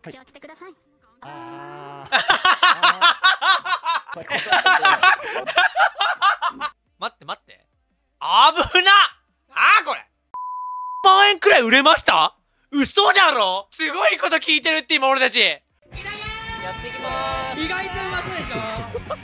口を開けてください。 待って待って。危なこれ万円くらい売れました？嘘だろ？すごいこと聞いてるって今俺たち。やっていきまーす。意外とうまそうでしょ。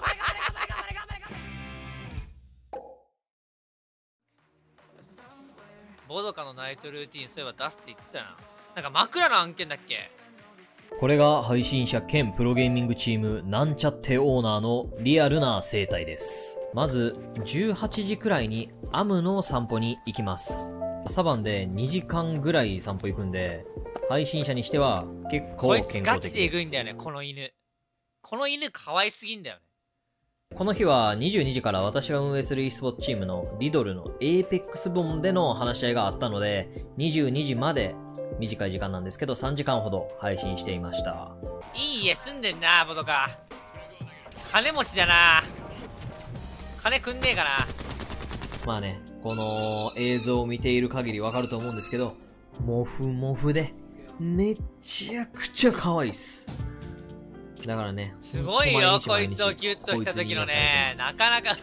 ボドカのナイトルーティンそういえば出すって言ってたな。なんか枕の案件だっけ？ これが配信者兼プロゲーミングチームなんちゃってオーナーのリアルな生態です。まず18時くらいにアムの散歩に行きます。朝晩で2時間ぐらい散歩行くんで、配信者にしては結構こいつ健ガチでエ康的です。 グいんだよね、この犬。この犬可愛すぎんだよね。 この日は22時から私が運営する e スポーツチームのリドルの APEX 部門での話し合いがあったので、22時まで短い時間なんですけど3時間ほど配信していました。 いい家住んでんな、ボドカ。金持ちだな。金くんねえかな。 まあね、この映像を見ている限りわかると思うんですけど、モフモフでめちゃくちゃ可愛いっす。だからね、 すごいよ、こいつをキュッとした時のね、なかなか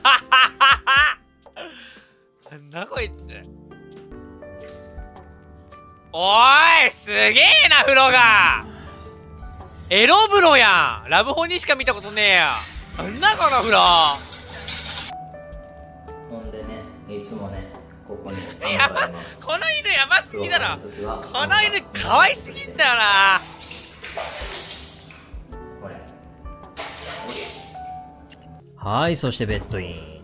なんだこいつ。おーい、すげえな、風呂が。エロ風呂やん。ラブホにしか見たことねえや。なんだこの風呂。 ほんでね、いつもね、ここにやば、この犬やばすぎだろ。この犬可愛すぎんだよな。 はい、そしてベッドイン。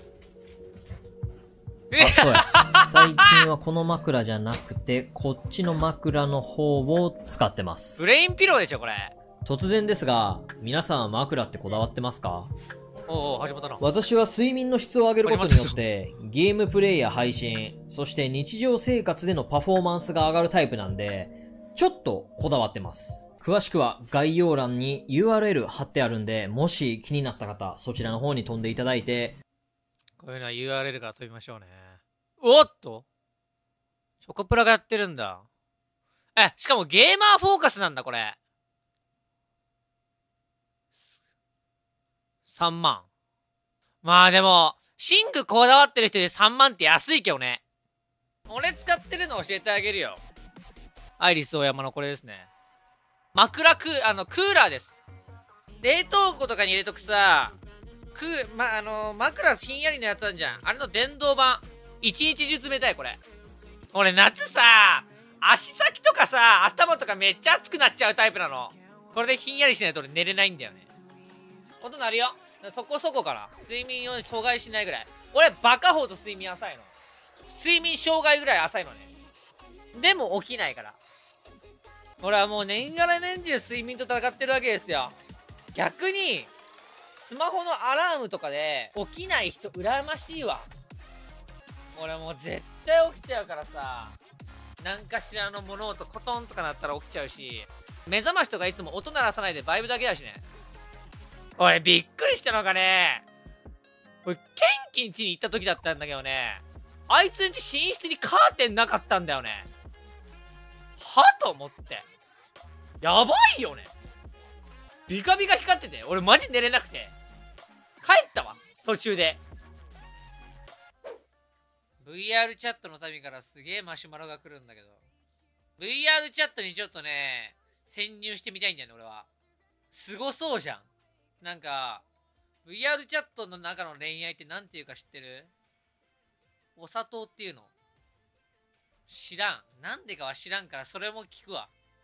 あ、そうや。最近はこの枕じゃなくて、こっちの枕の方を使ってます。 ブレインピローでしょ、これ。 突然ですが、皆さんは枕ってこだわってますか？ おお、始まったな。 私は睡眠の質を上げることによって、ゲームプレイや配信、そして日常生活でのパフォーマンスが上がるタイプなんで、ちょっとこだわってます。詳しくは概要欄に URL 貼ってあるんで、もし気になった方、そちらの方に飛んでいただいて、 こういうのは URL から飛びましょうね。おっとチョコプラがやってるんだ。しかもゲーマーフォーカスなんだ、これ。3万。まあでも、寝具こだわってる人で3万って安いけどね。俺使ってるの教えてあげるよ。アイリスオーヤマのこれですね。枕クーラーです。冷凍庫とかに入れとくさ、枕ひんやりのやつあんじゃん。あれの電動版。一日中冷たい、これ。俺夏さ、足先とかさ、頭とかめっちゃ熱くなっちゃうタイプなの。これでひんやりしないと俺寝れないんだよね。音鳴るよ。そこそこから。睡眠を障害しないぐらい。俺バカほど睡眠浅いの。睡眠障害ぐらい浅いのね。でも起きないから。俺はもう年がら年中睡眠と戦ってるわけですよ。逆に、スマホのアラームとかで起きない人羨ましいわ。俺もう絶対起きちゃうからさ、なんかしらの物音コトンとかなったら起きちゃうし、目覚ましとかいつも音鳴らさないでバイブだけだしね。俺びっくりしたのがね、俺ケンキん家に行った時だったんだけどね、あいつんち寝室にカーテンなかったんだよね。はと思って。やばいよね。ビカビカ光ってて、俺マジ寝れなくて。帰ったわ、途中で。VR チャットの旅からすげえマシュマロが来るんだけど。VR チャットにちょっとね、潜入してみたいんだよね、俺は。すごそうじゃん。なんか、VR チャットの中の恋愛ってなんていうか知ってる？お砂糖っていうの？知らん。なんでかは知らんから、それも聞くわ。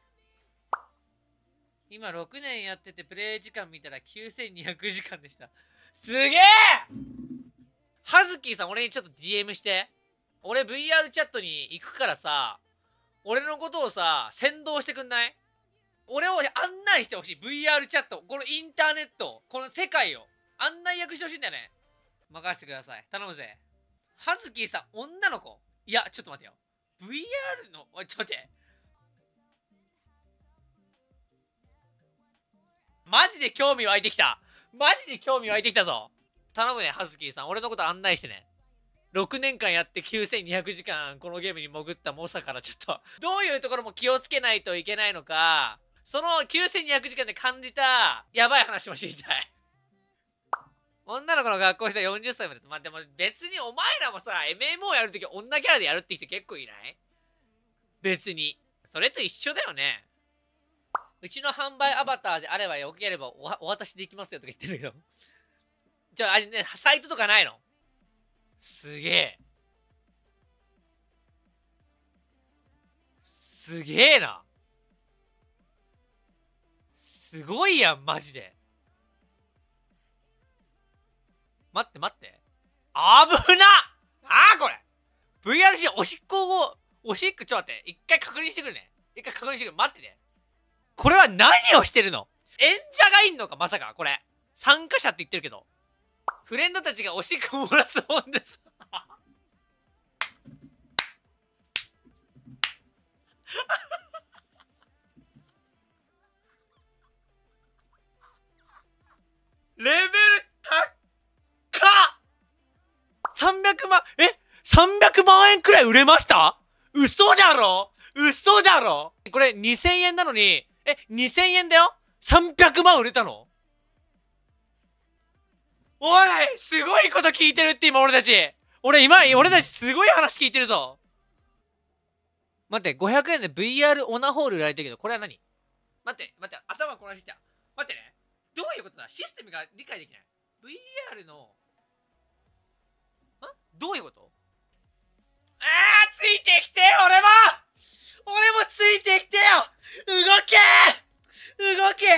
今6年やっててプレイ時間見たら9200時間でした。すげえ！はずきーさん、俺にちょっと DM して。俺 VR チャットに行くからさ、俺のことをさ、先導してくんない？俺を案内してほしい。VR チャット、このインターネット、この世界を案内役してほしいんだよね。任せてください。頼むぜ。はずきーさん、女の子？いや、ちょっと待ってよ。VR の、おい、ちょっと待って。マジで興味湧いてきた。マジで興味湧いてきたぞ。頼むね、はずきーさん。俺のこと案内してね。6年間やって9200時間このゲームに潜った猛者からちょっと、どういうところも気をつけないといけないのか、 その9200時間で感じたやばい話も知りたい。女の子の学校した40歳まで。まあ、でも別にお前らもさ、MMO やるとき女キャラでやるって人結構いない？別に。それと一緒だよね。うちの販売アバターであればよければお渡しできますよとか言ってんだけど。じゃあ、あれね、サイトとかないの？すげえ。すげえな。すごいやん、マジで。待って待って。危な！あーこれ !VRC おしっこを、おしっこちょっと待って。一回確認してくるね。一回確認してくる。待ってね。これは何をしてるの？演者がいんのかまさかこれ。参加者って言ってるけど。フレンドたちがおしっこを漏らす本です。レベル高っ！ 300 万、300万円くらい売れました？嘘だろ？嘘だろ？これ2000円なのに、2000円だよ？ 300 万売れたの？おい！すごいこと聞いてるって今俺たち！俺たちすごい話聞いてるぞ！待って、500円で VR オナホール売られてるけど、これは何？待って、頭こなしてきた。待ってね。どういうことだ？システムが理解できない。VR の、どういうこと？ついてきてよ、俺もついてきてよ！動け！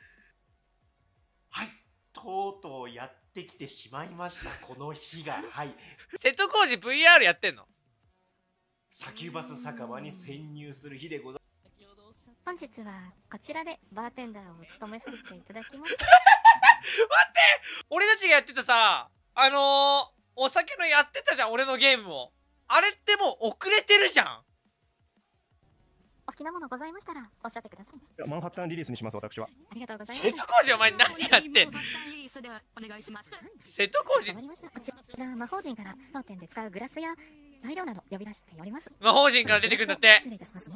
はい、とうとうやってきてしまいました、この日が。はい。 瀬戸康史 VR やってんの？ サキュバス酒場に潜入する日でございます。 本日はこちらでバーテンダーを務めさせていただきます。待って！ 俺たちがやってたさ、お酒のやってたじゃん、俺のゲームを。あれってもう遅れてるじゃん。 お好きなものございましたらおっしゃってください。 マンハッタンリリースにします、私は。 ありがとうございます。 瀬戸康史お前何やってんの？瀬戸康史わかりました。こちら魔法陣から当店で使うグラスや材料など呼び出しております。 魔法陣から出てくるんだって。 失礼いたしますね。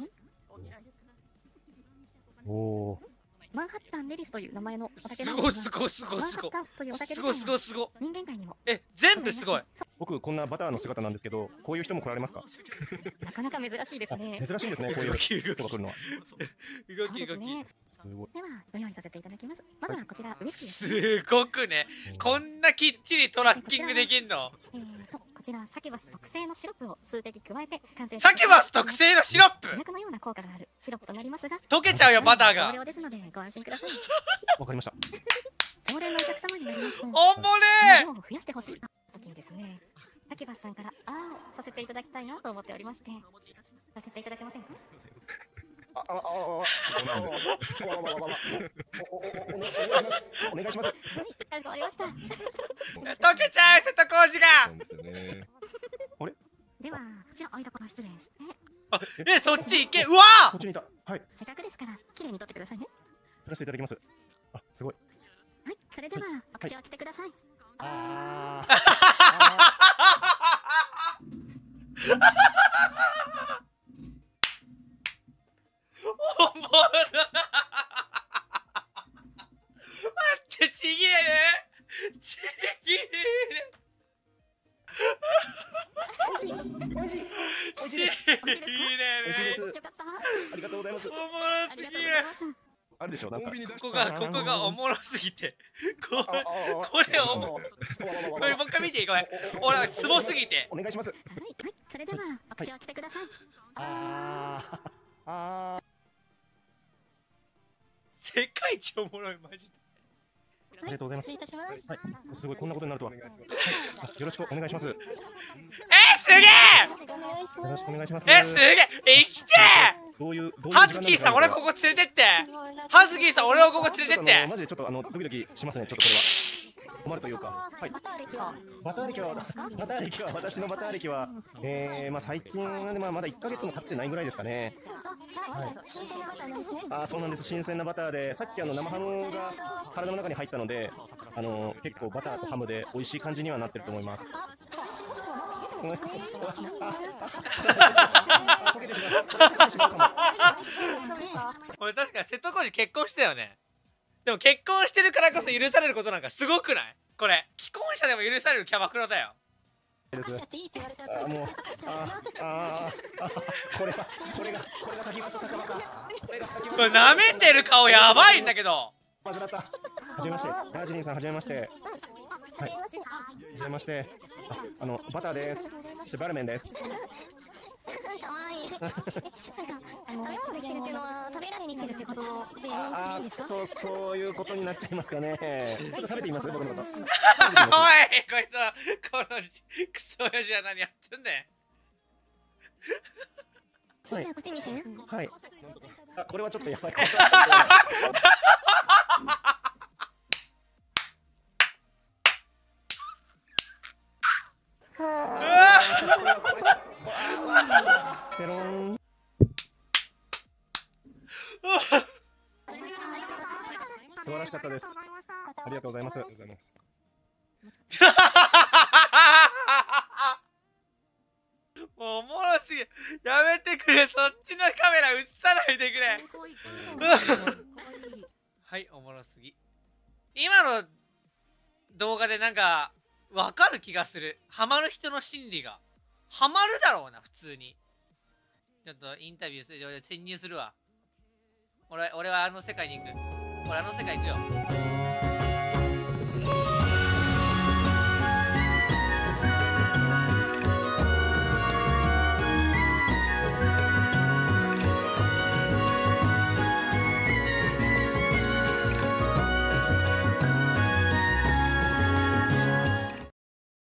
おお。 マンハッタンレディスという名前のお酒すなんですが、 ごいすごいマンハッタンというお酒すごい自体はすごい人間界にも全部すごい。 僕こんなバターの姿なんですけど、こういう人も来られますか？ なかなか珍しいですね。 珍しいんですね、こういう人が来るのは。 動き動き。 すごい。 ではご用意させていただきます。まずはこちらウイスキーです。 すごくね、こんなきっちりトラッキングできんの？ こちらサキュバス特製のシロップを数滴加えて完成。 サキュバス特製のシロップ？ 薬のような効果があるシロップとなりますが、 溶けちゃうよバターが。 少量ですのでご安心ください。 わかりました。 常連のお客様になりますと、 おもれ量を増やしてほしい時にですね、サキュバスさんからさせていただきたいなと思っておりまして、させていただけませんか？ お願いします。 はい、かしこまりました。 溶けちゃう瀬戸康史が。 そうですよね。あれ？ では、こちら間から失礼して、 そっち行け。うわこっちにいた。はい。 せっかくですから綺麗に撮ってくださいね。 撮らせていただきます。あ、すごい。 はい、それではお口を開けてください。 おもろ。待って、ちぎれる？ちぎれる。 おいしい。おいしい。おいしいです。 ちぎれ美味しいでする。 よかった。 ありがとうございますお。もろすぎる。 あるでしょ、なんか。 ここがおもろすぎて。これおもろ。これもう一回見ていい？これ。俺、ツボすぎて。 お願いします。 はい、それではお口を開けてください。 世界一おもろい、マジで。 ありがとうございます。 失礼いたします。 はい、すごい、こんなことになるとは。はい、よろしくお願いします。よすげえ！ ろしくお願いします。 すげえ！生きてどういうハズキーさん、俺ここ連れてって。ハズキーさん、俺をここ連れてって。 マジでちょっとドキドキしますね、ちょっとこれは。困るというか。はい。バター歴は私のバター歴は、まあ最近はね、まだ1ヶ月も経ってないぐらいですかね。 新鮮なバターなんですね。 そうなんです。新鮮なバターで、さっき生ハムが体の中に入ったので、結構バターとハムで美味しい感じにはなってると思います。 ごめん。溶けてしまう。溶けてしまうかも。 俺確か瀬戸康史結婚してたよね。でも結婚してるからこそ許されることなんかすごくない？これ既婚者でも許されるキャバクラだよ。 もうこれが先走った酒場か。これが先これ舐めてる顔やばいんだけど。 始まった。はじめまして。ダージリンさんはじめまして。はい。はじめまして。バターです。スバルメンです。 かわいい。食べ物できてるっていうのは食べられに来てるってことで認識でいいんですか？ そういうことになっちゃいますかね。ちょっと食べてみます僕のこと。 おいこいつはこのクソ親父は何やってんねん。 はい。 じゃあこっち見て。 はい。これはちょっとやばい。ペロン。素晴らしかったです。ありがとうございます。 もうおもろすぎる。やめてくれ。そっちのカメラ映さないでくれ。はい、おもろすぎ。今の動画でなんかわかる気がする。ハマる人の心理が。ハマるだろうな、普通に。ちょっとインタビューする。潜入するわ。俺はあの世界に行く。俺あの世界行くよ。